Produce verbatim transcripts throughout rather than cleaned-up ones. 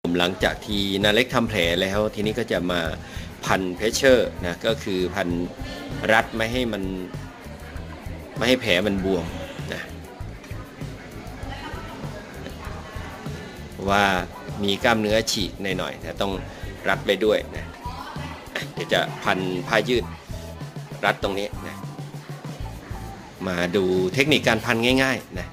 หลังจากที่นาเล็กทำแผลแล้วทีนี้ก็จะมาพันเพชเชอร์นะก็คือพันรัดไม่ให้มันไม่ให้แผลมันบวมนะว่ามีกล้ามเนื้อฉีกหน่อยๆแต่ต้องรัดไปด้วยนะเดี๋ยวจะพันผ้ายืดรัดตรงนี้นะมาดูเทคนิคการพันง่ายๆนะ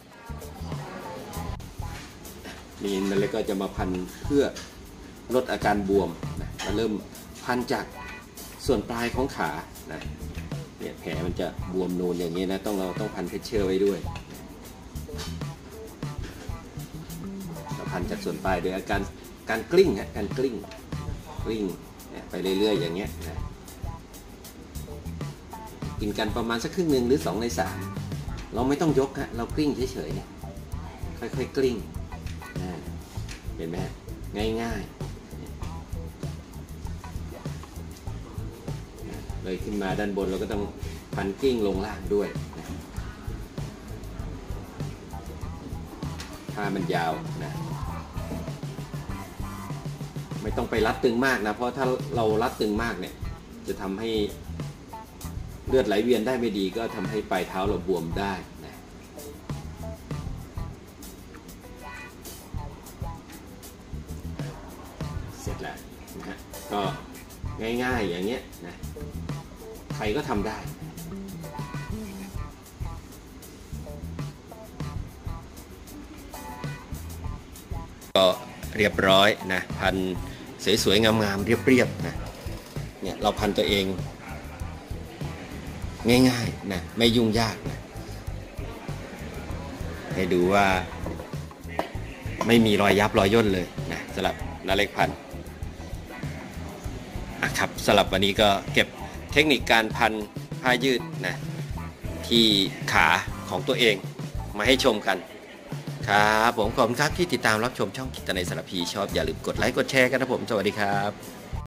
นี่นั่นเลยก็จะมาพันเพื่อลดอาการบวมนะมาเริ่มพันจากส่วนปลายของขานะเนี่ยแผลมันจะบวมนูนอย่างนี้นะต้องเราต้องพันเพชเชอร์ไว้ด้วยเราพันจากส่วนปลายโดยอาการการกลิ้งฮะการกลิ้งกลิ้งไปเรื่อยๆอย่างเงี้ยนะกินกันประมาณสักครึ่งหนึ่งหรือสองในสามเราไม่ต้องยกฮะเรากลิ้งเฉยๆเนี่ยค่อยๆกลิ้งเห็นไหมง่ายๆเลยขึ้นมาด้านบนเราก็ต้องพันกลิ้งลงล่างด้วยผ้ามันยาวนะไม่ต้องไปรัดตึงมากนะเพราะถ้าเรารัดตึงมากเนี่ยจะทำให้เลือดไหลเวียนได้ไม่ดีก็ทำให้ปลายเท้าเราบวมได้นะเสร็จแล้วนะฮะก็ง่ายๆอย่างเงี้ยนะใครก็ทำได้ก็เรียบร้อยนะพันสวยๆงามๆเรียบๆนะเนี่ยเราพันตัวเองง่ายๆนะไม่ยุ่งยากนะให้ดูว่าไม่มีรอยยับรอยย่นเลยนะสำหรับนาเล็กพันอ่ะครับสำหรับวันนี้ก็เก็บเทคนิคการพันผ้ายืดนะที่ขาของตัวเองมาให้ชมกันครับผมขอบคุณครับที่ติดตามรับชมช่องกิตนัยสารพีชอบอย่าลืมกดไลค์กดแชร์กันนะผมสวัสดีครับ